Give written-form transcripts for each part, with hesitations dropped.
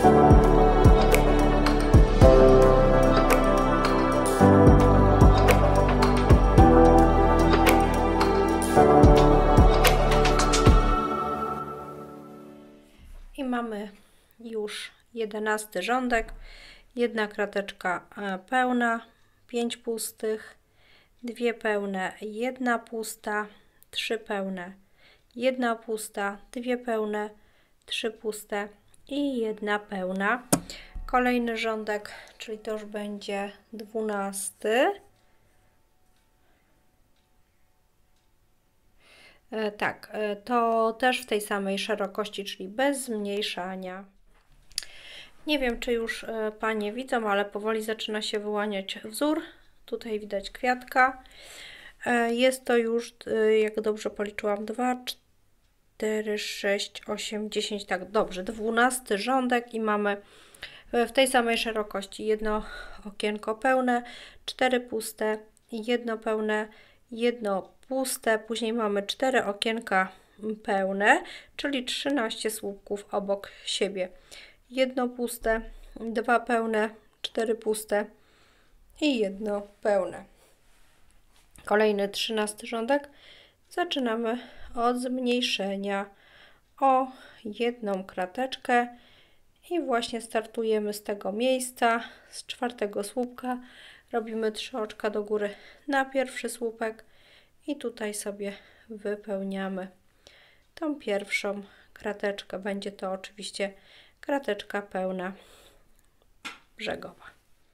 I mamy już 11 rządek, jedna krateczka pełna, 5 pustych, 2 pełne, 1 pusta, 3 pełne, 1 pusta, 2 pełne, 3 puste i 1 pełna. Kolejny rządek, czyli to już będzie 12. Tak, to też w tej samej szerokości, czyli bez zmniejszania. Nie wiem, czy już Panie widzą, ale powoli zaczyna się wyłaniać wzór. Tutaj widać kwiatka. Jest to już, jak dobrze policzyłam, 2, 4, 6, 8, 10, tak, dobrze, 12 rządek i mamy w tej samej szerokości jedno okienko pełne, 4 puste, jedno pełne, jedno puste, później mamy 4 okienka pełne, czyli 13 słupków obok siebie. Jedno puste, 2 pełne, 4 puste i jedno pełne. Kolejny 13 rządek. Zaczynamy od zmniejszenia o jedną krateczkę i właśnie startujemy z tego miejsca, z 4 słupka. Robimy 3 oczka do góry na pierwszy słupek i tutaj sobie wypełniamy tą pierwszą krateczkę. Będzie to oczywiście krateczka pełna brzegowa.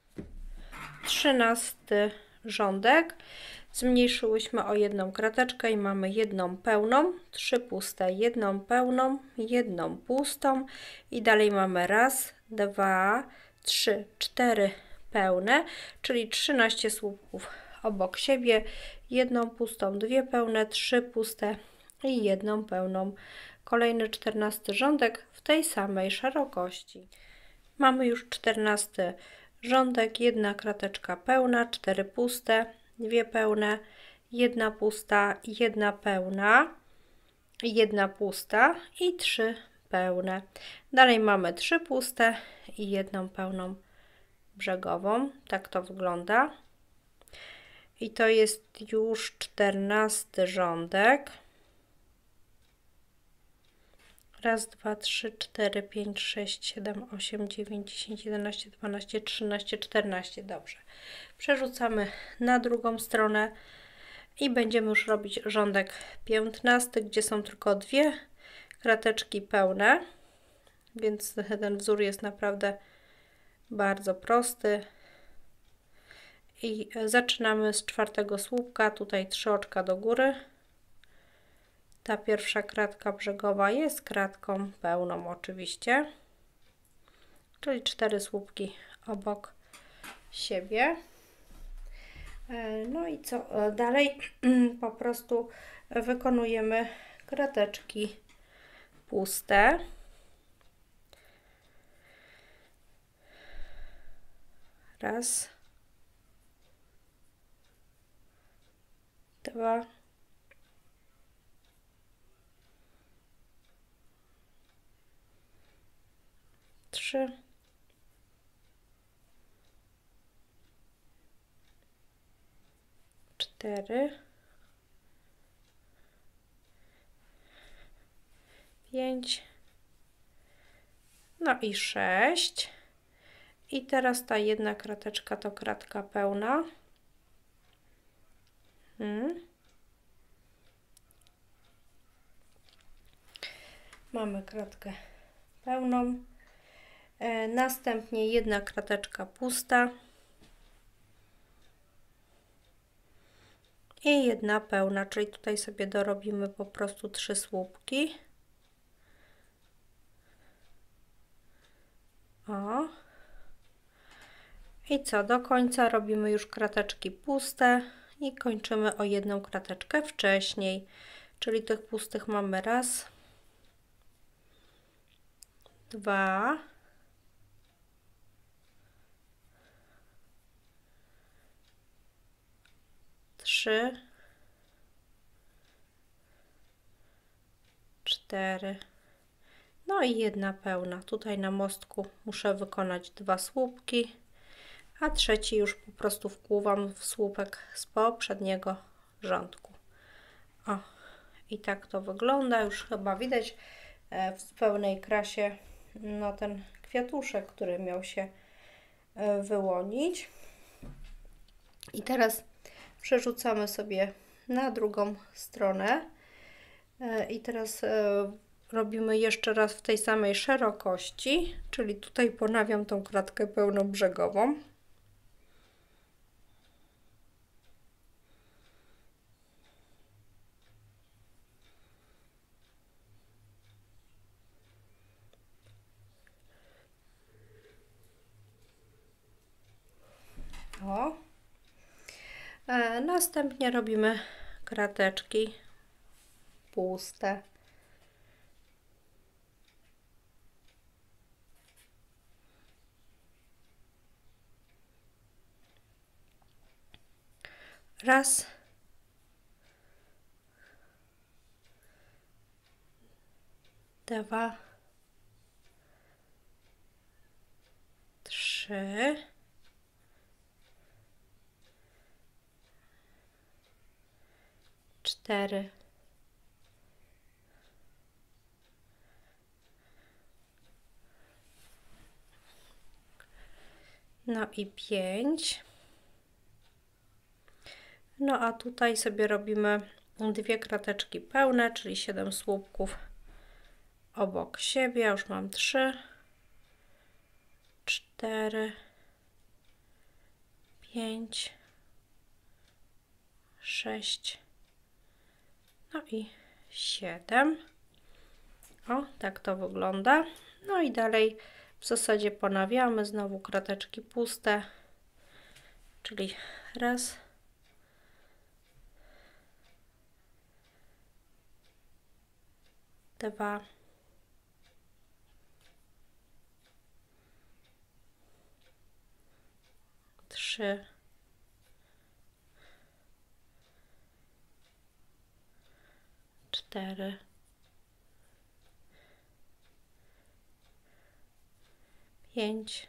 13 rządek. Zmniejszyłyśmy o jedną krateczkę i mamy jedną pełną, 3 puste, jedną pełną, jedną pustą i dalej mamy raz, 2, 3, 4 pełne, czyli 13 słupków obok siebie, jedną pustą, 2 pełne, 3 puste i jedną pełną. Kolejny 14 rządek w tej samej szerokości. Mamy już 14 rządek, jedna krateczka pełna, 4 puste, 2 pełne, 1 pusta, 1 pełna, 1 pusta i 3 pełne. Dalej mamy 3 puste i jedną pełną brzegową. Tak to wygląda. I to jest już 14 rządek. Raz, 2, 3, 4, 5, 6, 7, 8, 9, 10, 11, 12, 13, 14. Dobrze. Przerzucamy na drugą stronę i będziemy już robić rządek 15, gdzie są tylko 2 krateczki pełne, więc ten wzór jest naprawdę bardzo prosty. I zaczynamy z 4 słupka, tutaj 3 oczka do góry. Ta pierwsza kratka brzegowa jest kratką pełną oczywiście, czyli 4 słupki obok siebie. No i co dalej? Po prostu wykonujemy krateczki puste. Raz, 2, 3, 4, 5, no i 6. I teraz ta jedna krateczka to kratka pełna. Mamy kratkę pełną. Następnie jedna krateczka pusta i jedna pełna, czyli tutaj sobie dorobimy po prostu 3 słupki. O. I co? Do końca robimy już krateczki puste i kończymy o jedną krateczkę wcześniej, czyli tych pustych mamy raz, 2, 3, 4, No i jedna pełna. Tutaj na mostku muszę wykonać 2 słupki, a trzeci już po prostu wkłuwam w słupek z poprzedniego rządku. O, i tak to wygląda. Już chyba widać w pełnej krasie no ten kwiatuszek, który miał się wyłonić. I teraz przerzucamy sobie na drugą stronę i teraz robimy jeszcze raz w tej samej szerokości, czyli tutaj ponawiam tą kratkę pełnobrzegową. O. Następnie robimy krateczki puste. Raz. Dwa. Trzy. 4. No i 5. No a tutaj sobie robimy 2 krateczki pełne, czyli 7 słupków obok siebie. Ja już mam 3, 4, 5, 6, no i 7. O, tak to wygląda. No i dalej w zasadzie ponawiamy znowu krateczki puste, czyli raz, dwa, trzy, 4, 5,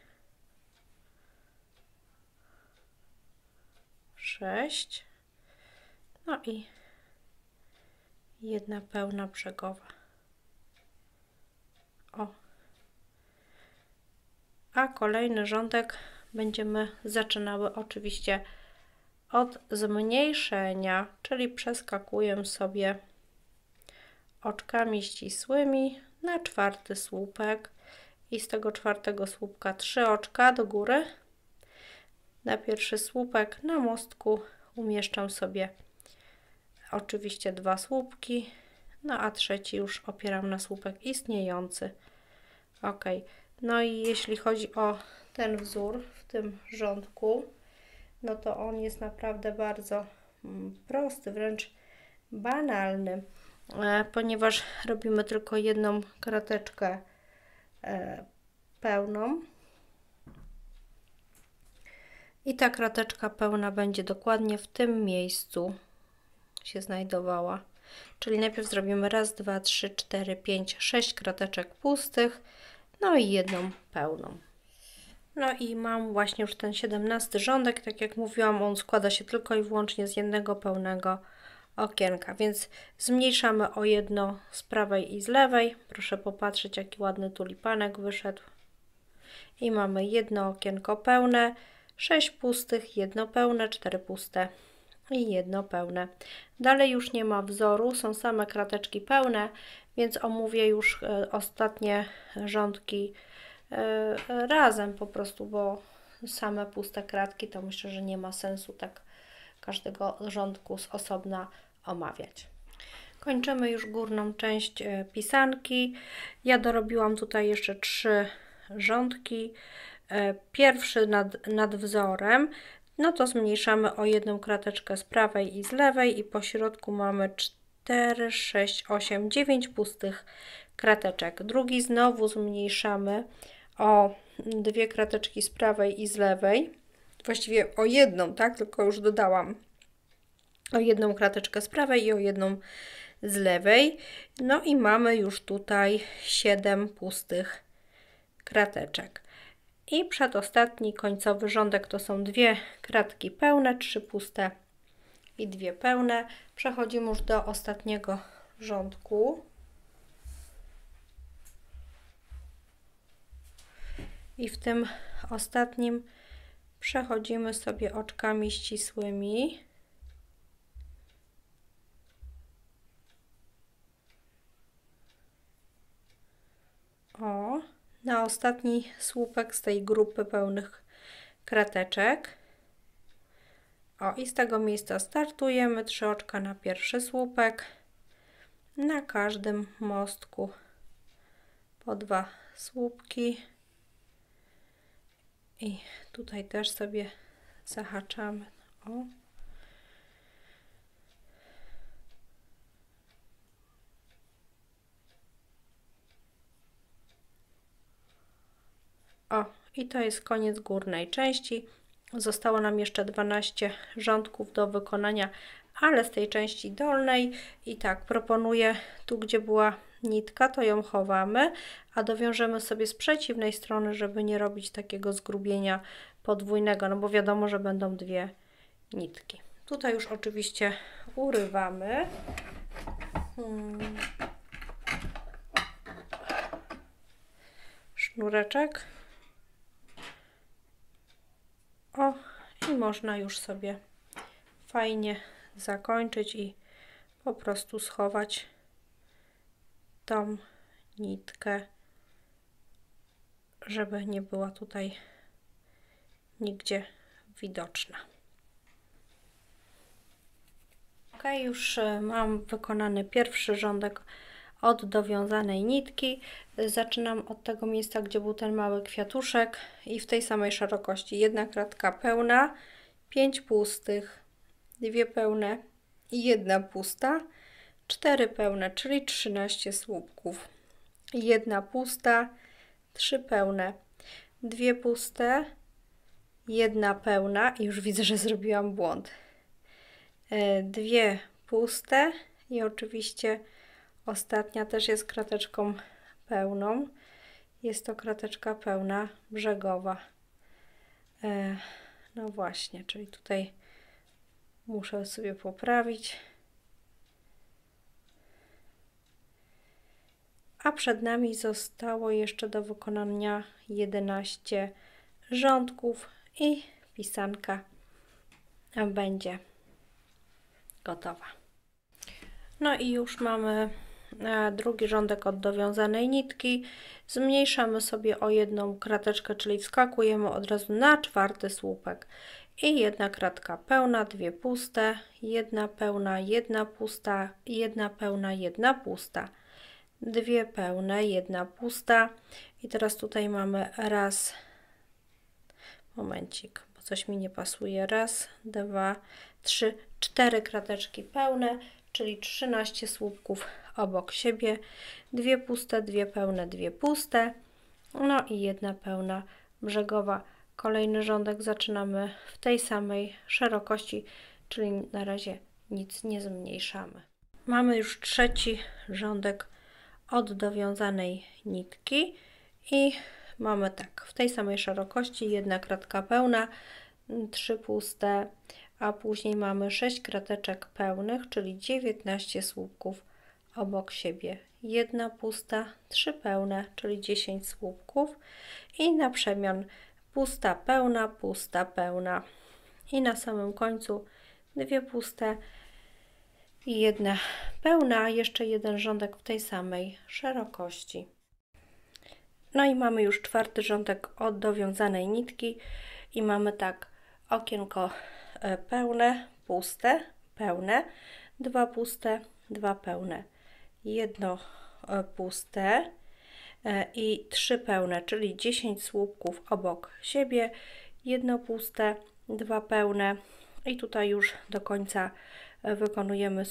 6, no i jedna pełna brzegowa. O. A kolejny rządek będziemy zaczynały oczywiście od zmniejszenia, czyli przeskakuję sobie oczkami ścisłymi na 4. słupek i z tego 4. słupka 3 oczka do góry. Na 1. słupek na mostku umieszczam sobie oczywiście 2 słupki, no a trzeci już opieram na słupek istniejący. Ok, no i jeśli chodzi o ten wzór w tym rządku, no to on jest naprawdę bardzo prosty, wręcz banalny, ponieważ robimy tylko jedną krateczkę pełną i ta krateczka pełna będzie dokładnie w tym miejscu się znajdowała. Czyli najpierw zrobimy raz, 2, 3, 4, 5, 6 krateczek pustych, no i jedną pełną. No i mam właśnie już ten 17 rządek, tak jak mówiłam, on składa się tylko i wyłącznie z jednego pełnego okienka, więc zmniejszamy o jedno z prawej i z lewej. Proszę popatrzeć, jaki ładny tulipanek wyszedł. I mamy jedno okienko pełne, 6 pustych, jedno pełne, 4 puste i jedno pełne. Dalej już nie ma wzoru, są same krateczki pełne, więc omówię już ostatnie rządki razem po prostu, bo same puste kratki to myślę, że nie ma sensu tak każdego rządku z osobna omawiać. Kończymy już górną część pisanki. Ja dorobiłam tutaj jeszcze 3 rządki. Pierwszy nad wzorem, no to zmniejszamy o jedną krateczkę z prawej i z lewej i po środku mamy 4, 6, 8, 9 pustych krateczek. Drugi znowu zmniejszamy o 2 krateczki z prawej i z lewej. Właściwie o jedną, tak? Tylko już dodałam o jedną krateczkę z prawej i o jedną z lewej. No i mamy już tutaj 7 pustych krateczek. I przedostatni końcowy rządek to są 2 kratki pełne, 3 puste i 2 pełne. Przechodzimy już do ostatniego rządku. I w tym ostatnim przechodzimy sobie oczkami ścisłymi. O, na ostatni słupek z tej grupy pełnych krateczek. O, i z tego miejsca startujemy. 3 oczka na pierwszy słupek. Na każdym mostku po 2 słupki. I tutaj też sobie zahaczamy. O. O, i to jest koniec górnej części. Zostało nam jeszcze 12 rządków do wykonania, ale z tej części dolnej. I tak, proponuję tu, gdzie była nitka, to ją chowamy, a dowiążemy sobie z przeciwnej strony, żeby nie robić takiego zgrubienia podwójnego, no bo wiadomo, że będą 2 nitki. Tutaj już oczywiście urywamy. Sznureczek. O, i można już sobie fajnie zakończyć i po prostu schować tą nitkę, żeby nie była tutaj nigdzie widoczna. Ok, już mam wykonany pierwszy rządek od dowiązanej nitki. Zaczynam od tego miejsca, gdzie był ten mały kwiatuszek i w tej samej szerokości 1 kratka pełna, 5 pustych, 2 pełne i 1 pusta, 4 pełne, czyli 13 słupków, 1 pusta, 3 pełne, 2 puste, 1 pełna i już widzę, że zrobiłam błąd, 2 puste i oczywiście ostatnia też jest krateczką pełną. Jest to krateczka pełna brzegowa. No właśnie, czyli tutaj muszę sobie poprawić. A przed nami zostało jeszcze do wykonania 11 rządków i pisanka będzie gotowa. No i już mamy drugi rządek od dowiązanej nitki. Zmniejszamy sobie o 1 krateczkę, czyli wskakujemy od razu na 4 słupek. I 1 kratka pełna, 2 puste, 1 pełna, 1 pusta, 1 pełna, 1 pusta, 2 pełne, 1 pusta. I teraz tutaj mamy raz, momencik, bo coś mi nie pasuje, raz, 2, 3, 4 krateczki pełne, czyli 13 słupków obok siebie, 2 puste, 2 pełne, 2 puste, no i 1 pełna brzegowa. Kolejny rządek zaczynamy w tej samej szerokości, czyli na razie nic nie zmniejszamy. Mamy już trzeci rządek od dowiązanej nitki i mamy tak, w tej samej szerokości 1 kratka pełna, 3 puste, a później mamy 6 krateczek pełnych, czyli 19 słupków obok siebie. 1 pusta, 3 pełne, czyli 10 słupków i na przemian pusta, pełna i na samym końcu 2 puste i 1 pełna, a jeszcze jeden rządek w tej samej szerokości. No i mamy już czwarty rządek od dowiązanej nitki i mamy tak okienko pełne, puste, pełne, 2 puste, 2 pełne, 1 puste i 3 pełne, czyli 10 słupków obok siebie, 1 puste, 2 pełne i tutaj już do końca wykonujemy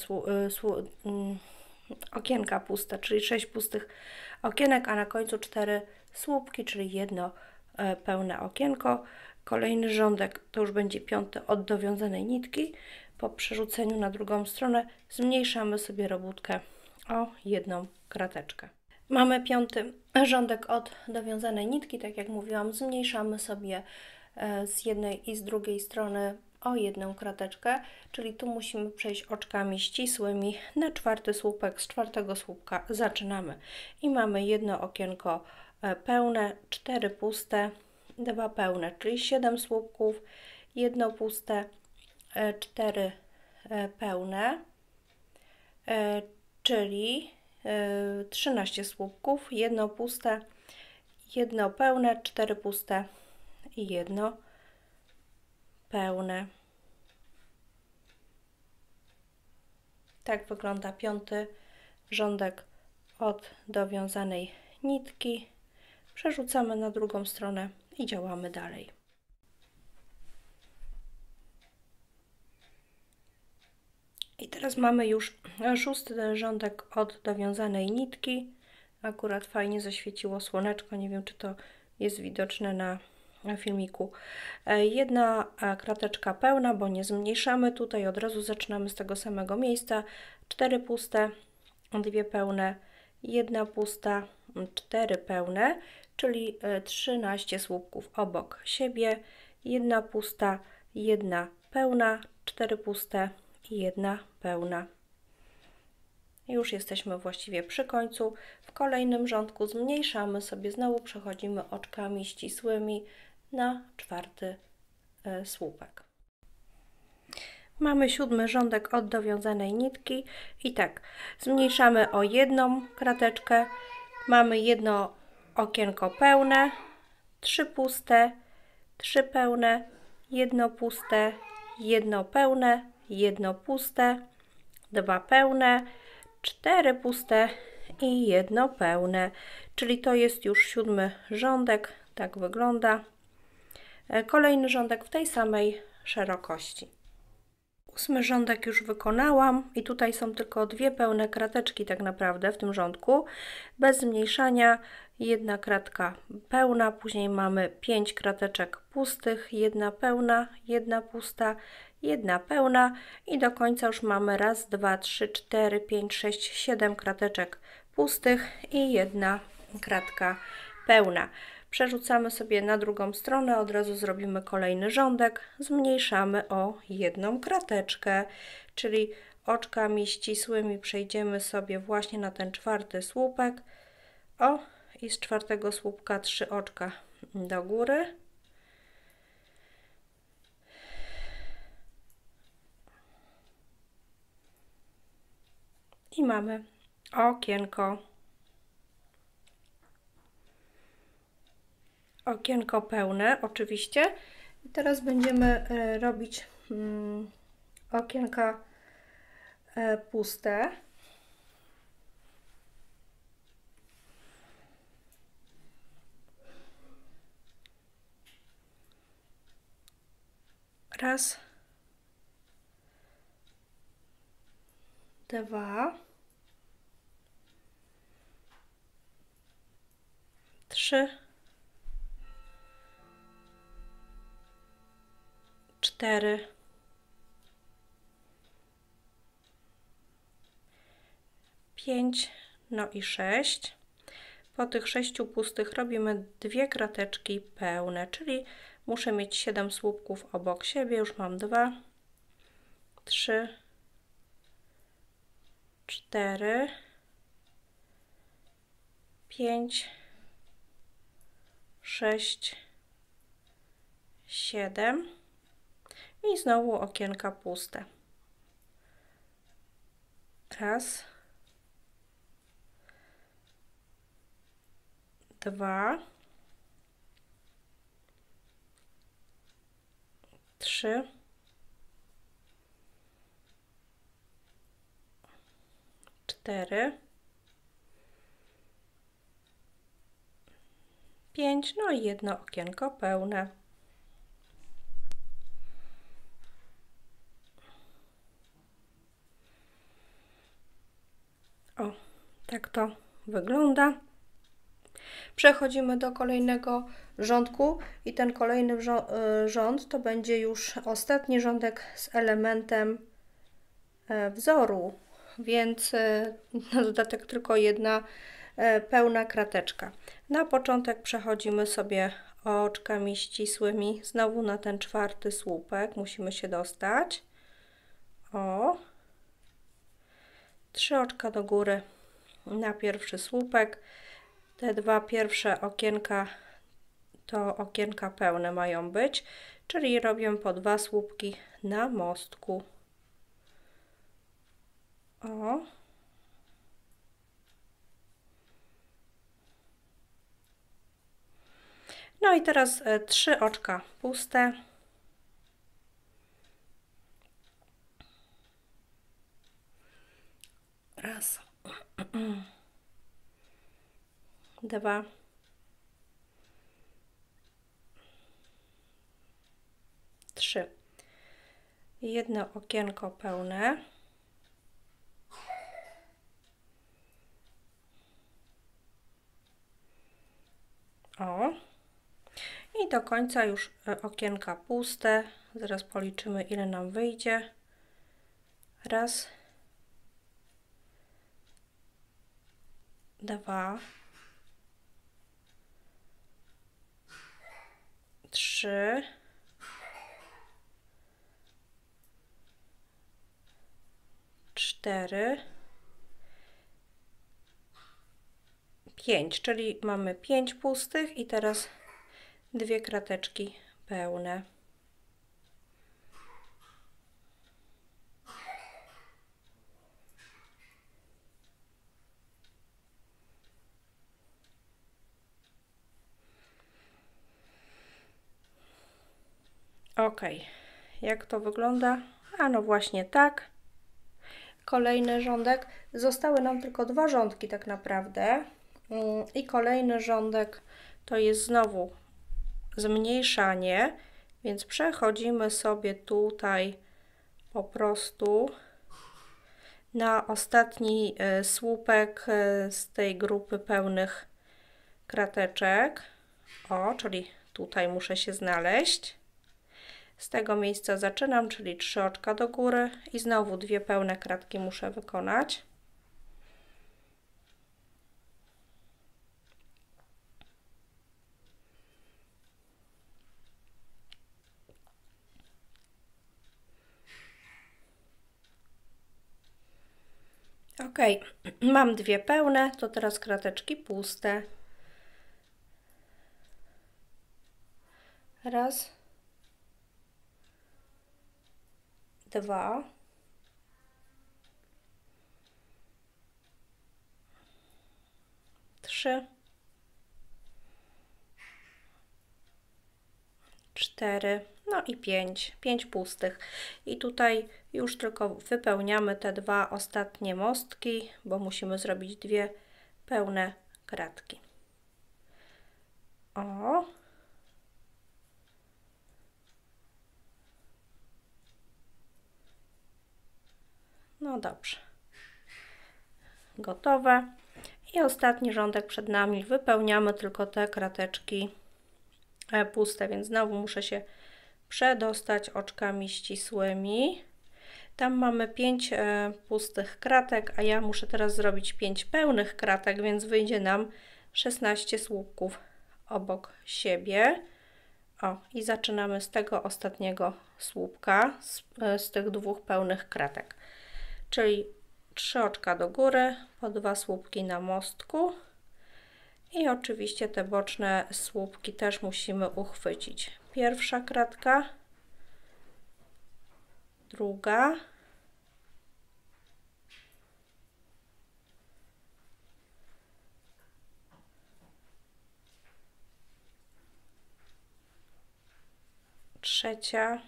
okienka puste, czyli 6 pustych okienek, a na końcu 4 słupki, czyli 1 pełne okienko. Kolejny rządek to już będzie 5 od dowiązanej nitki. po przerzuceniu na drugą stronę zmniejszamy sobie robótkę o jedną krateczkę. Mamy 5. rządek od dowiązanej nitki, tak jak mówiłam, zmniejszamy sobie z jednej i z drugiej strony o jedną krateczkę, czyli tu musimy przejść oczkami ścisłymi na 4. słupek, z 4. słupka zaczynamy i mamy jedno okienko pełne, 4 puste, 2 pełne, czyli 7 słupków, jedno puste, 4 pełne, czyli 13 słupków, jedno puste, jedno pełne, 4 puste i jedno pełne. Tak wygląda 5. rządek od dowiązanej nitki. Przerzucamy na drugą stronę i działamy dalej. I teraz mamy już 6. rządek od dowiązanej nitki. Akurat fajnie zaświeciło słoneczko, nie wiem czy to jest widoczne na filmiku. Jedna krateczka pełna, bo nie zmniejszamy. Tutaj od razu zaczynamy z tego samego miejsca. 4 puste, 2 pełne, 1 pusta, 4 pełne, czyli 13 słupków obok siebie. 1 pusta, 1 pełna, 4 puste i 1 pełna. Już jesteśmy właściwie przy końcu. W kolejnym rządku zmniejszamy sobie, znowu przechodzimy oczkami ścisłymi na 4. słupek. Mamy 7. rządek od dowiązanej nitki i tak, zmniejszamy o jedną krateczkę, mamy jedno okienko pełne, 3 puste, 3 pełne, jedno puste, jedno pełne, jedno puste, 2 pełne, 4 puste i jedno pełne, czyli to jest już 7. rządek, tak wygląda. Kolejny rządek w tej samej szerokości. 8. rządek już wykonałam i tutaj są tylko 2 pełne krateczki tak naprawdę w tym rządku, bez zmniejszania, 1 kratka pełna, później mamy 5 krateczek pustych, 1 pełna, 1 pusta, 1 pełna i do końca już mamy raz, 2, 3, 4, 5, 6, 7 krateczek pustych i 1 kratka pełna. Przerzucamy sobie na drugą stronę, od razu zrobimy kolejny rządek, zmniejszamy o jedną krateczkę, czyli oczkami ścisłymi przejdziemy sobie właśnie na ten 4. słupek. O, i z 4. słupka 3 oczka do góry. I mamy okienko pełne oczywiście. I teraz będziemy robić okienka puste. Raz, 2, 3, 4, 5, no i 6. Po tych 6 pustych robimy 2 krateczki pełne, czyli muszę mieć 7 słupków obok siebie. Już mam 2, 3, 4, 5, 6, 7 i znowu okienka puste. Raz, 2, 3, 4, 5, no i jedno okienko pełne. O, tak to wygląda. Przechodzimy do kolejnego rządku i ten kolejny rząd to będzie już ostatni rządek z elementem wzoru, więc na dodatek tylko jedna pełna krateczka. Na początek przechodzimy sobie oczkami ścisłymi znowu na ten czwarty słupek. Musimy się dostać. O! 3 oczka do góry na pierwszy słupek. Te dwa pierwsze okienka to okienka pełne mają być, czyli robię po 2 słupki na mostku. O! No i teraz 3 oczka puste. Raz. 2. 3. Jedno okienko pełne. O. I do końca już okienka puste. Zaraz policzymy, ile nam wyjdzie. Raz. 2. 3. 4. 5, czyli mamy 5 pustych i teraz 2 krateczki pełne. Ok, jak to wygląda? A no właśnie tak. Kolejny rządek. Zostały nam tylko 2 rządki tak naprawdę. I kolejny rządek to jest znowu zmniejszanie, więc przechodzimy sobie tutaj po prostu na ostatni słupek z tej grupy pełnych krateczek. O, czyli tutaj muszę się znaleźć. Z tego miejsca zaczynam, czyli 3 oczka do góry i znowu 2 pełne kratki muszę wykonać. Ok, mam 2 pełne, to teraz krateczki puste. Raz, 2, 3, 4, no i 5. 5 pustych. I tutaj już tylko wypełniamy te 2 ostatnie mostki, bo musimy zrobić 2 pełne kratki. O! No dobrze. Gotowe. I ostatni rządek przed nami. Wypełniamy tylko te krateczki puste, więc znowu muszę się przedostać oczkami ścisłymi. Tam mamy 5 pustych kratek, a ja muszę teraz zrobić 5 pełnych kratek, więc wyjdzie nam 16 słupków obok siebie. O, i zaczynamy z tego ostatniego słupka, z tych 2 pełnych kratek. Czyli 3 oczka do góry, po 2 słupki na mostku i oczywiście te boczne słupki też musimy uchwycić. Pierwsza kratka, druga, trzecia,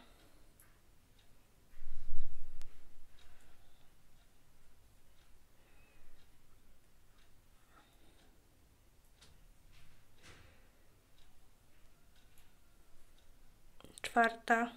czwarta,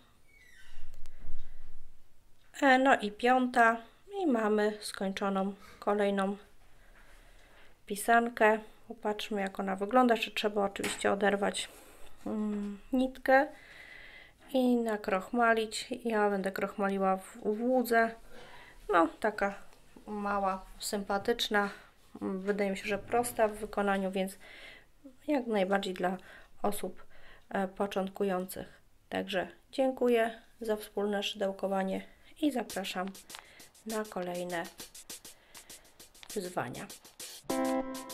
no i 5. I mamy skończoną kolejną pisankę. Popatrzmy, jak ona wygląda. Jeszcze trzeba oczywiście oderwać nitkę i nakrochmalić. Ja będę krochmaliła w łódze, No, taka mała, sympatyczna. Wydaje mi się, że prosta w wykonaniu, więc jak najbardziej dla osób początkujących. Także dziękuję za wspólne szydełkowanie i zapraszam na kolejne wyzwania.